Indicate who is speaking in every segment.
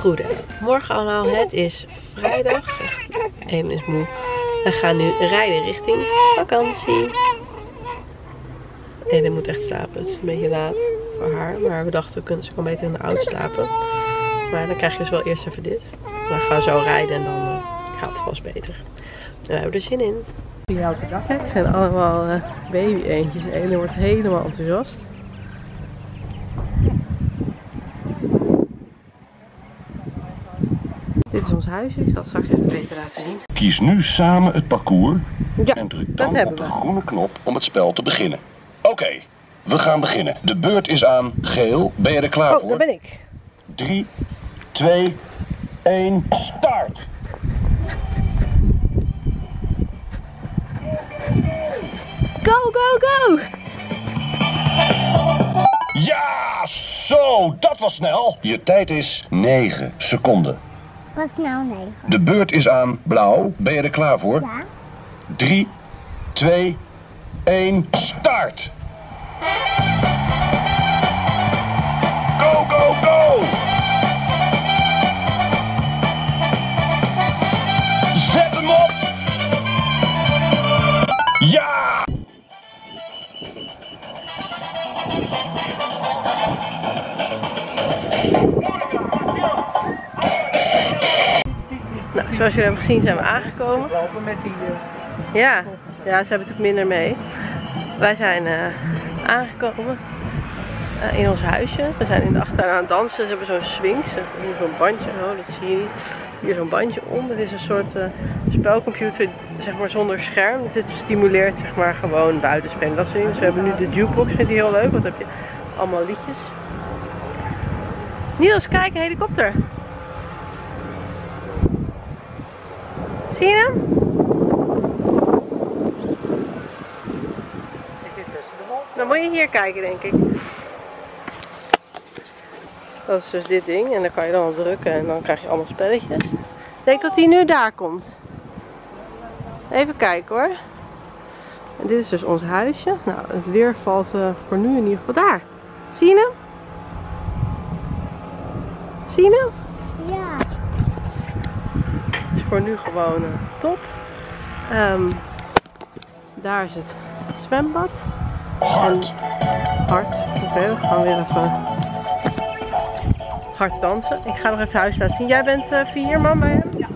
Speaker 1: Goedemorgen allemaal, het is vrijdag. Eén is moe. We gaan nu rijden richting vakantie. Eden moet echt slapen, het is een beetje laat voor haar. Maar we dachten, ze kan beter in de auto slapen. Maar dan krijg je dus wel eerst even dit. Dan gaan we zo rijden en dan gaat het vast beter. En we hebben er zin in. Het zijn allemaal baby eendjes. Eden wordt helemaal enthousiast. Dit is ons huisje, ik zal het straks even beter laten zien.
Speaker 2: Kies nu samen het parcours en druk dan
Speaker 1: dat
Speaker 2: op de groene knop om het spel te beginnen. Oké, we gaan beginnen. De beurt is aan geel. Ben je er klaar voor?
Speaker 1: Daar ben ik.
Speaker 2: 3, 2, 1, start!
Speaker 1: Go, go, go!
Speaker 2: Ja, zo, dat was snel. Je tijd is 9 seconden.
Speaker 3: Wat nou 9?
Speaker 2: De beurt is aan blauw. Ben je er klaar voor?
Speaker 3: Ja.
Speaker 2: 3, 2, 1, start! Go, go, go! Zet hem op! Ja!
Speaker 1: Nou, zoals jullie hebben gezien zijn we aangekomen. Ja, ze hebben natuurlijk minder mee. Wij zijn aangekomen in ons huisje. We zijn in de achtertuin aan het dansen. Ze hebben zo'n swing, zo'n bandje. Oh, dat zie je niet. Hier zo'n bandje om. Het is een soort spelcomputer, zeg maar zonder scherm. Dit stimuleert zeg maar gewoon buitenspelen. Dat soort dingen. Dus we hebben nu de jukebox, vindt hij heel leuk. Want dan heb je allemaal liedjes. Niels, kijk, een helikopter. Zie je hem? Dan moet je hier kijken, denk ik. Dat is dus dit ding. En dan kan je dan op drukken en dan krijg je allemaal spelletjes. Ik denk dat hij nu daar komt. Even kijken hoor. En dit is dus ons huisje. Nou, het weer valt voor nu in ieder geval daar. Zie je hem? Zie je hem?
Speaker 3: Ja.
Speaker 1: Is voor nu gewoon top. Daar is het zwembad. En hard. Oké, we gaan weer even hard dansen. Ik ga nog even het huis laten zien. Jij bent 4 man bij hem? Ja.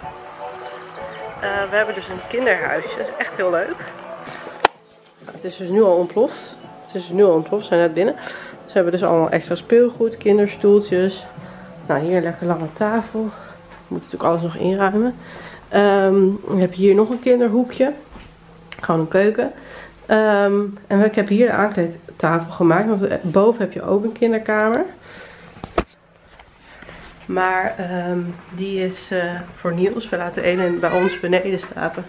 Speaker 1: We hebben dus een kinderhuisje. Dat is echt heel leuk. Het is dus nu al ontploft. We zijn net binnen. Ze hebben dus allemaal extra speelgoed, kinderstoeltjes. Nou, hier een lekker lange tafel. Je moet natuurlijk alles nog inruimen. Dan heb je hier nog een kinderhoekje. Gewoon een keuken. En ik heb hier de aankleedtafel gemaakt. Want boven heb je ook een kinderkamer. Maar die is voor Niels. We laten Eden bij ons beneden slapen.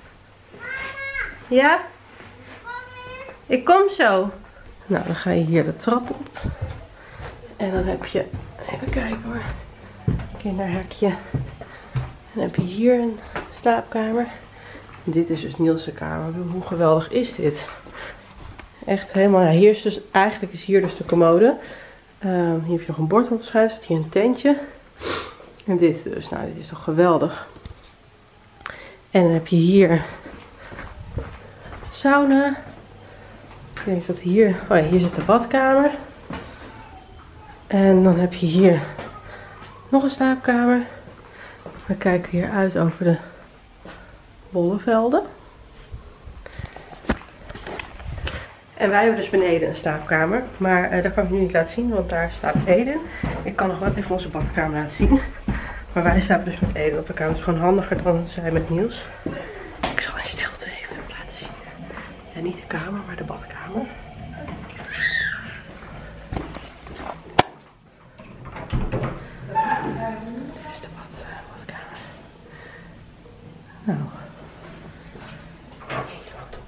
Speaker 1: Ja? Ik kom zo. Nou, dan ga je hier de trap op. En dan heb je, even kijken hoor, kinderhekje. En dan heb je hier een slaapkamer. En dit is dus Niels' kamer. Hoe geweldig is dit? Echt helemaal, ja, hier is dus, eigenlijk is hier dus de commode. Hier heb je nog een bord op schuif, zit hier een tentje. En dit dus, nou dit is toch geweldig. En dan heb je hier sauna. Ik denk dat hier, oh ja, hier zit de badkamer. En dan heb je hier nog een slaapkamer. We kijken hier uit over de bollevelden. En wij hebben dus beneden een slaapkamer. Maar dat kan ik nu niet laten zien, want daar slaapt Eden. Ik kan nog wel even onze badkamer laten zien. Maar wij slapen dus met Eden op de kamer. Het is gewoon handiger dan zij met Niels. Ik zal in stilte even laten zien. Ja, niet de kamer, maar de badkamer. Dit is de badkamer. Nou. Helemaal top.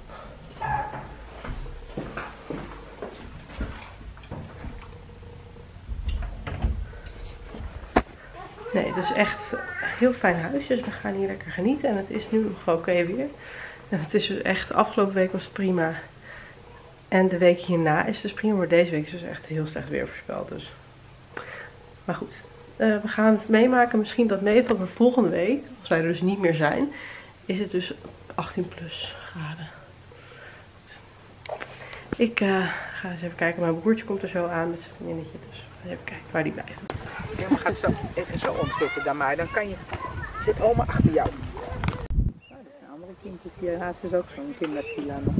Speaker 1: Nee, dus echt heel fijn huis. Dus we gaan hier lekker genieten. En het is nu nog oké weer. En het is dus echt, afgelopen week was het prima. En de week hierna is het dus prima. Maar deze week is dus echt heel slecht weer voorspeld. Dus. Maar goed. we gaan het meemaken. Misschien dat Nederland, maar volgende week, als wij er dus niet meer zijn, is het dus 18 plus graden. Ik ga eens even kijken. Mijn broertje komt er zo aan met zijn vriendinnetje. Dus we gaan even kijken waar die blijven.
Speaker 4: Je gaat zo even zo omzitten dan maar. Dan kan je... Zit oma achter jou. Oh, er zijn andere kindjes hier. Haast is ook zo'n kindervilla nog.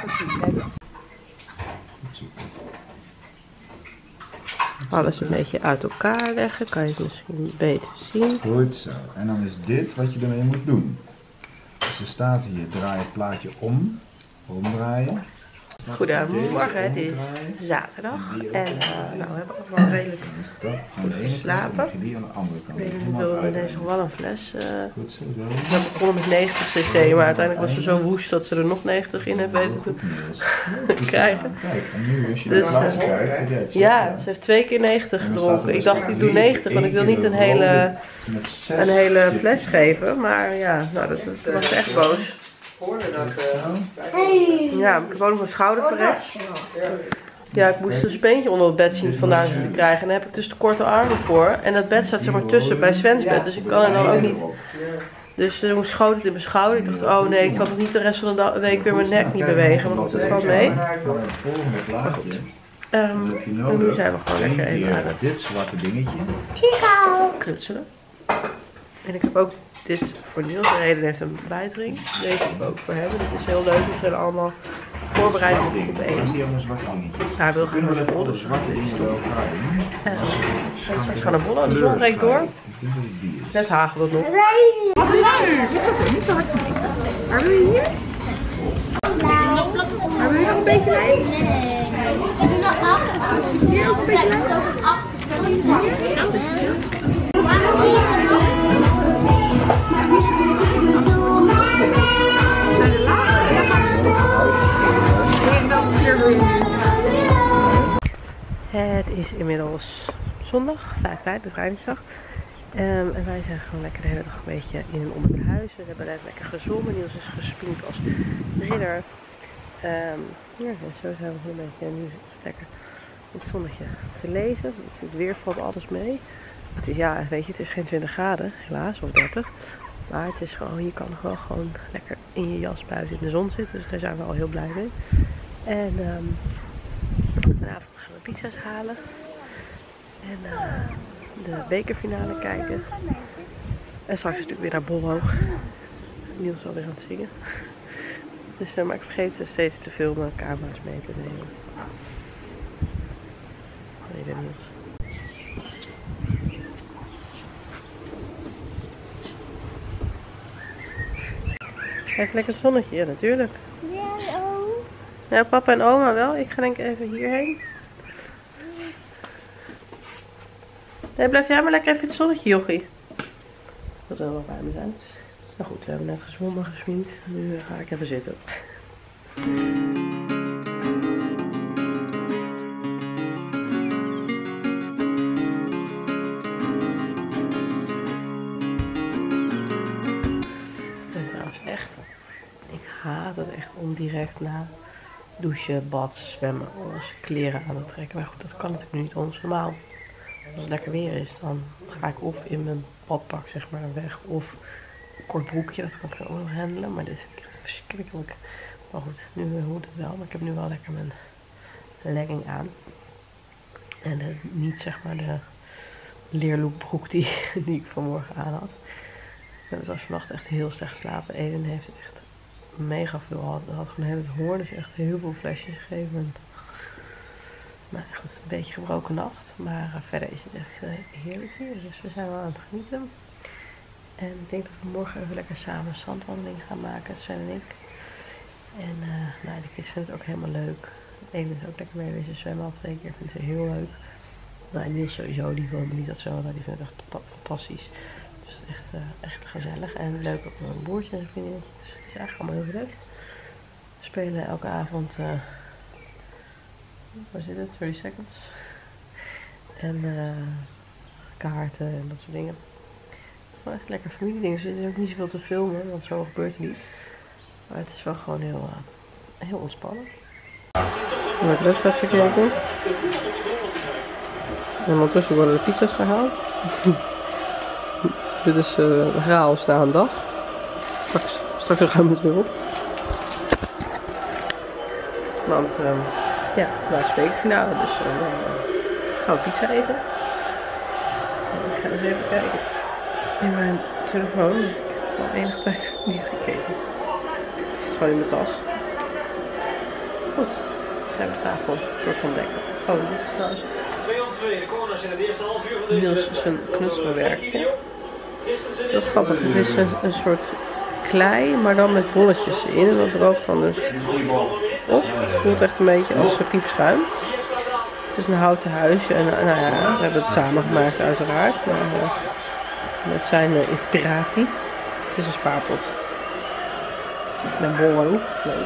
Speaker 1: Alles een beetje uit elkaar leggen. Kan je het misschien beter zien.
Speaker 5: Goed zo. En dan is dit wat je ermee moet doen. Dus er staat hier, draai het plaatje om. Omdraaien.
Speaker 1: Goedemorgen, het is zaterdag en nou, we hebben ook wel redelijk goed geslapen. Ik wilde ineens nog wel een fles. We begonnen met 90 cc, maar uiteindelijk was ze zo woest dat ze er nog 90 in heeft weten te krijgen. Dus, ja, ze heeft 2 keer 90 gedronken. Ik dacht ik doe 90, want ik wil niet een hele fles geven. Maar ja, nou, dat was echt boos. Ja, ik heb ook nog mijn schouder verrekt. Ja, ik moest een speentje onder het bed zien vandaan te krijgen. En daar heb ik dus de korte armen voor. En dat bed staat zeg maar tussen bij Sven's bed. Dus ik kan er dan ook niet. Dus toen schoot het in mijn schouder. Ik dacht, oh nee, ik kan nog niet de rest van de week weer mijn nek niet bewegen. Want dat valt mee. En nu zijn we gewoon lekker even aan het
Speaker 5: dit zwarte dingetje
Speaker 1: knutselen. En ik heb ook dit voor Niels. De reden heeft een bijtring. Deze heb ik ook voor hem. Dit is heel leuk. We zijn allemaal voorbereid op groep 1. Hij wil gaan naar school, dus we gaan dit doen. En straks gaan we bollen. De zon breekt door. Net hagelt het nog.
Speaker 3: Niet zo hard. Maar wil je hier? Maar wil je nog een beetje mee? Nee. Ik doe nog 8. Hier ook een beetje mee?
Speaker 1: Het is inmiddels zondag, 5 mei, bevrijdingsdag. En wij zijn gewoon lekker de hele dag een beetje in en om het huis. We hebben net lekker gezwommen. Niels is gespringt als ridder. Ja, zo zijn we een beetje nu lekker op het zonnetje te lezen. Het weer valt alles mee. Het is, ja, weet je, het is geen 20 graden, helaas, of 30. Maar het is gewoon, je kan nog wel gewoon lekker in je jas buiten in de zon zitten. Dus daar zijn we al heel blij mee. En vanavond gaan we pizza's halen. En de bekerfinale kijken. En straks is het natuurlijk weer naar Bollo. Niels is alweer aan het zingen. Dus, maar ik vergeet steeds te filmen, camera's mee te nemen. Nee, de Niels. Even lekker het zonnetje, ja natuurlijk. Ja, papa en oma wel. Ik ga denk ik even hierheen. Nee, blijf jij maar lekker even in het zonnetje, jochie. Dat wil wel bij me zijn. Nou goed, we hebben net gezwommen, gesminkt. Nu ga ik even zitten. En trouwens echt, ik haat het echt om direct na douchen, bad, zwemmen, alles kleren aan te trekken. Maar goed, dat kan natuurlijk niet ons normaal. Als het lekker weer is, dan ga ik of in mijn badpak zeg maar weg, of een kort broekje, dat kan ik dan ook nog handelen. Maar dit is echt verschrikkelijk. Maar goed, nu moet het wel. Maar ik heb nu wel lekker mijn legging aan. En niet zeg maar de leerloopbroek die ik vanmorgen aan had. Ik was vannacht echt heel slecht geslapen. Eden heeft echt mega veel. Had gewoon heel het hoorn, dus echt heel veel flesjes gegeven. Maar goed, een beetje gebroken nacht. Maar verder is het echt heerlijk hier. Dus we zijn wel aan het genieten. En ik denk dat we morgen even lekker samen een zandwandeling gaan maken, Sven en ik. En nou, de kids vinden het ook helemaal leuk. Eden is ook lekker mee wezen zwemmen al 2 keer. Vindt het heel leuk. Nou, Niels sowieso, die wil niet dat zo, die vindt het echt fantastisch. Dus het is echt gezellig. En leuk ook met mijn broertje en zijn vriendin. Dus het is eigenlijk allemaal heel relaxed. We spelen elke avond... waar zit het? 30 seconds. En kaarten en dat soort dingen. Gewoon echt lekker familiedingen. Dus er is ook niet zoveel te filmen, want zo gebeurt het niet. Maar het is wel gewoon heel ontspannen. Ik heb wedstrijd gekeken. En ondertussen worden de pizza's gehaald. Dit is chaos na een dag. Straks ruimen we het weer op. Want ja, nou is bekerfinale, dus gaan we pizza eten. En ik ga eens even kijken in mijn telefoon, want ik heb al enige tijd niet gekeken. Het zit gewoon in mijn tas. Goed, we hebben de tafel een soort van dekken. Oh, dit is trouwens
Speaker 6: 2-2, de corners in het eerste half uur van deze
Speaker 1: Niels
Speaker 6: wedstrijd.
Speaker 1: zijn knutselwerkje. Heel grappig, het is een soort klei, maar dan met bolletjes in. En dat droogt dan dus op. Het voelt echt een beetje als piepschuim. Het is een houten huisje en nou ja, we hebben het samen gemaakt uiteraard. Maar met zijn inspiratie. Het is een spaarpot. Met bollen. Leuk.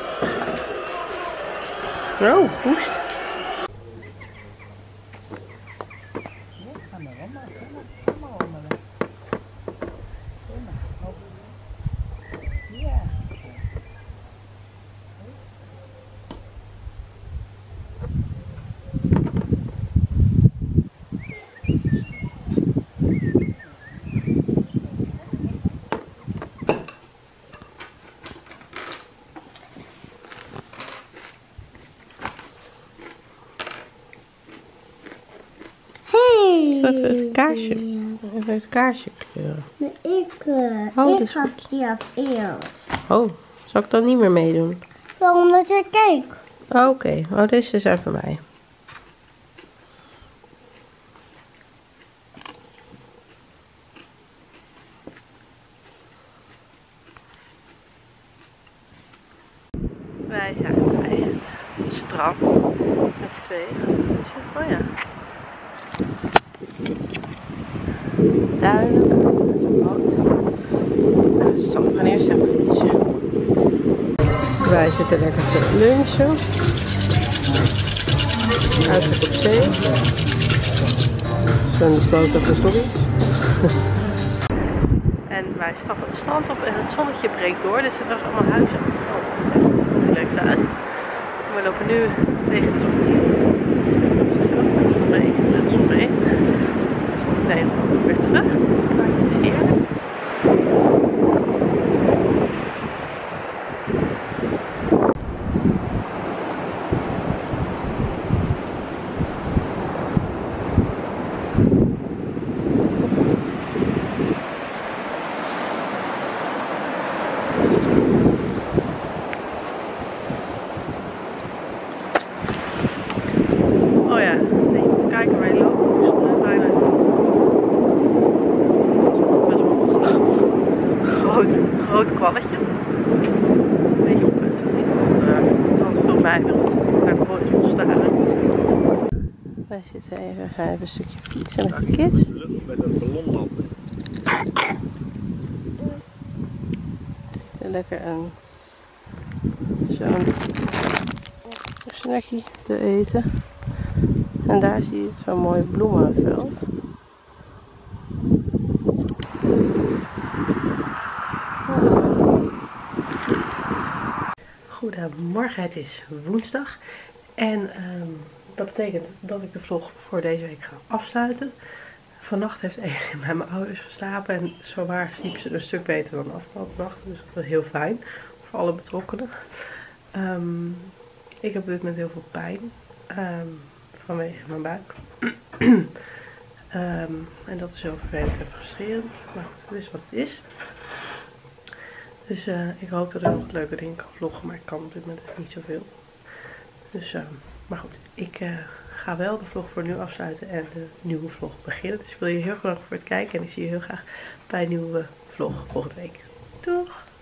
Speaker 1: Oh, hoest. Even het kaarsje. Even het kaarsje kleuren. Oh,
Speaker 3: Ik ga die als eerst.
Speaker 1: Oh, zal ik dan niet meer meedoen?
Speaker 3: Waarom dat je kijkt?
Speaker 1: Oh, oké. Oh, deze zijn voor mij. Wij zijn bij het strand met z'n tweeën. Oh ja. Duinen, boot. Nou, we gaan eerst even lunchen. Wij zitten lekker te lunchen. Uitzicht op zee. Zo'n sloot of de stories. En wij stappen het strand op en het zonnetje breekt door. Dus het was allemaal huizen. Oh, echt leuk staat. We lopen nu tegen de zon in. Zeg je dat? Met de zon mee. Met de zon mee. Meteen weer terug, maar het is heerlijk. Oh ja, nee, je moet kijken waar je loopt. Dus bijna groot kwalletje. Een beetje opletten. Niet altijd veel mijmerend. Ik kan nooit op staren. Wij zitten even, gaan even een stukje fietsen met de kids.
Speaker 5: Met een ballonlamp.
Speaker 1: We zitten lekker aan zo'n snackie te eten. En daar zie je zo'n mooi bloemenveld. Goedemorgen, het is woensdag en dat betekent dat ik de vlog voor deze week ga afsluiten. Vannacht heeft Elin bij mijn ouders geslapen en zowaar sliep ze een stuk beter dan de afgelopen nacht, dus dat was heel fijn voor alle betrokkenen. Ik heb op dit moment heel veel pijn vanwege mijn buik. En dat is heel vervelend en frustrerend, maar goed, het is wat het is. Dus ik hoop dat ik nog wat leuke dingen kan vloggen, maar ik kan op dit moment echt niet zoveel. Dus, maar goed, ik ga wel de vlog voor nu afsluiten en de nieuwe vlog beginnen. Dus ik wil je heel erg bedanken voor het kijken en ik zie je heel graag bij een nieuwe vlog volgende week. Doeg!